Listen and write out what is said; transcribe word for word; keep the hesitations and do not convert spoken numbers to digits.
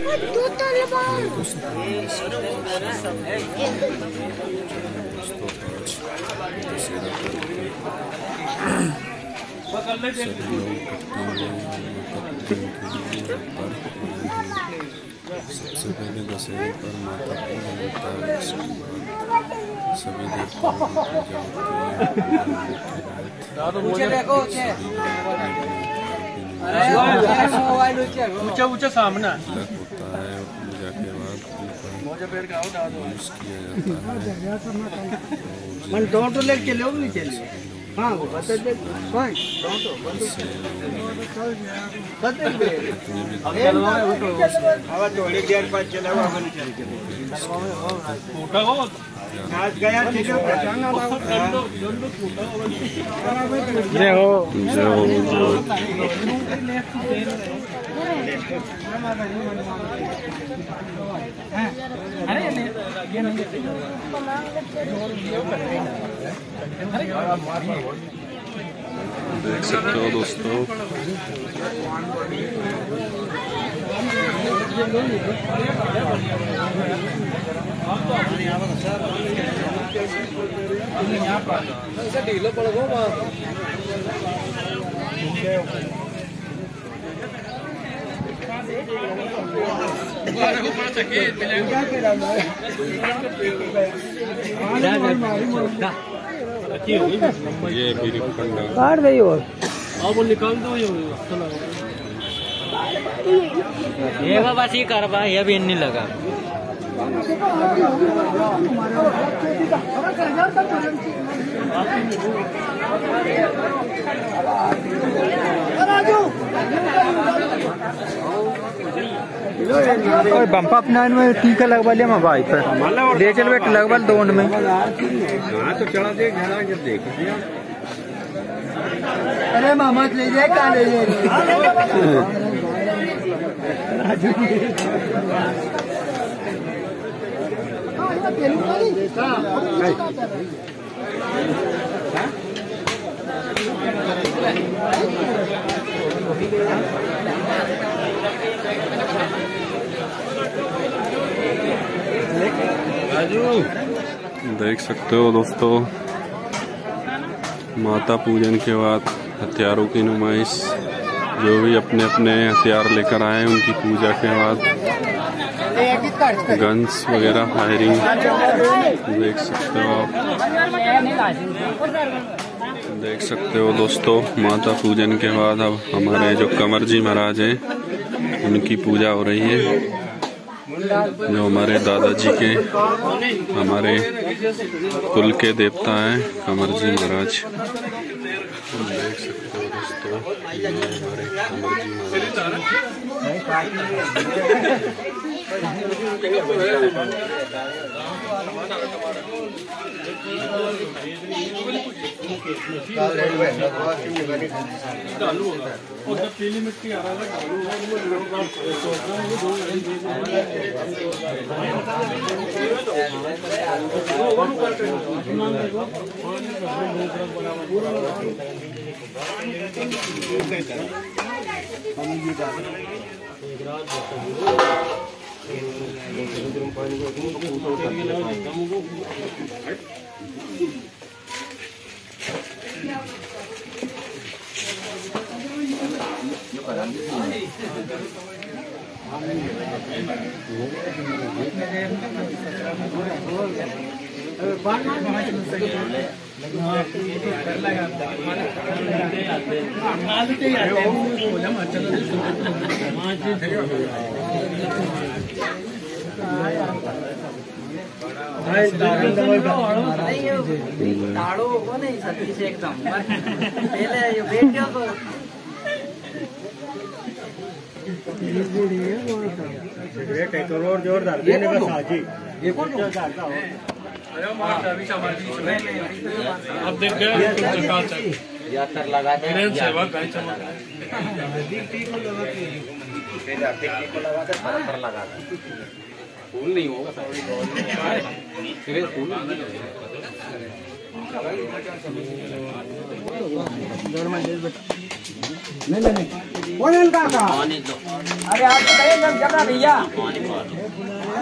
सबसे पहले दशहरे पर माता पूजन होता है। सभी देवताओं की पूजा होती है। ऊंचा ऊंचा सामना होता है। पूजा के बाद किया जाता है। हाँ वो बता दे जय हो जय हो देख सकते हो दोस्तों, ये भी काट दे और अब निकाल दो। ये बस ये कर पा ये भी नहीं लगा। और बम्पा अपना में टीका लगवा लिया मैं भाई पर ले चल बेट लगवा दोन में। हाँ तो चढ़ा देख जब देख अरे मामा ले जाए कहाँ ले जाए देख सकते हो दोस्तों, माता पूजन के बाद हथियारों की नुमाइश। जो भी अपने अपने हथियार लेकर आए उनकी पूजा के बाद गन्स वगैरह फायरिंग देख सकते हो आप। देख सकते हो दोस्तों, माता पूजन के बाद अब हमारे जो कंवर जी महाराज हैं उनकी पूजा हो रही है। जो हमारे दादाजी के हमारे कुल के देवता हैं कंवर जी महाराज। देख सकते हो दोस्तों, ये हमारे कंवर जी दाड़ो होगा नहीं सती से एकदम पहले ये बेटियों को करोड़ जोरदार देने का साजी अब देख गए लगा फूल नहीं होगा फूल नहीं नहीं अरे आप बताइए जब जब भैया